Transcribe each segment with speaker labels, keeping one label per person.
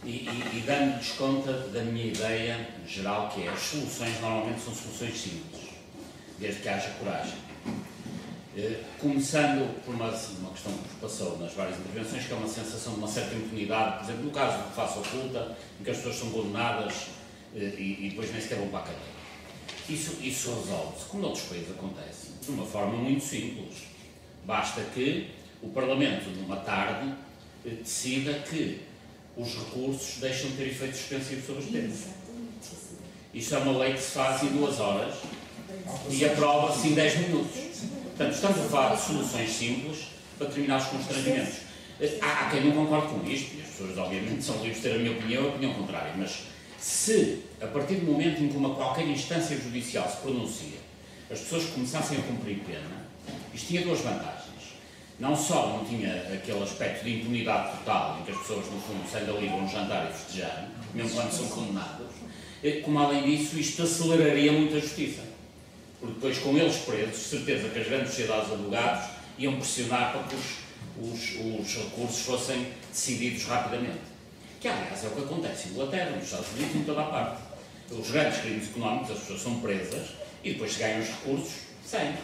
Speaker 1: e dando-lhes conta da minha ideia geral, que é as soluções normalmente são soluções simples, desde que haja coragem. Começando por uma questão que passou nas várias intervenções, que é uma sensação de uma certa impunidade, por exemplo, no caso do face oculta, em que as pessoas são condenadas e depois nem sequer vão para a cadeia. Isso resolve-se, como noutros países acontece, de uma forma muito simples. Basta que o Parlamento, numa tarde, decida que os recursos deixam de ter efeito suspensivo sobre os termos. Isto é uma lei que se faz em 2 horas e aprova-se em 10 minutos. Portanto, estamos a falar de soluções simples para terminar os constrangimentos. Há quem não concorde com isto, e as pessoas obviamente são livres de ter a minha opinião ou a opinião contrária, mas se, a partir do momento em que qualquer instância judicial se pronuncia, as pessoas começassem a cumprir pena, isto tinha 2 vantagens. Não só não tinha aquele aspecto de impunidade total, em que as pessoas, no fundo, saem dali vão jantar e festejar, mesmo quando são condenados, como além disso, isto aceleraria muito a justiça. Porque depois, com eles presos, certeza que as grandes sociedades de advogados iam pressionar para que os recursos fossem decididos rapidamente. Que, aliás, é o que acontece em Inglaterra, nos Estados Unidos e em toda a parte. Os grandes crimes económicos, as pessoas são presas e depois se ganham os recursos, saem.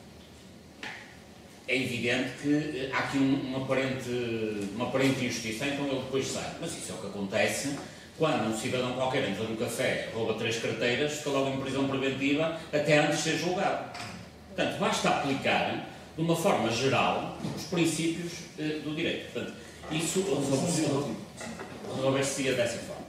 Speaker 1: É evidente que há aqui uma aparente injustiça, então ele depois sai. Mas isso é o que acontece quando um cidadão qualquer entra num café, rouba 3 carteiras, fica logo em prisão preventiva até antes de ser julgado. Portanto, basta aplicar, de uma forma geral, os princípios do direito. Portanto, isso resolver-se-ia dessa forma.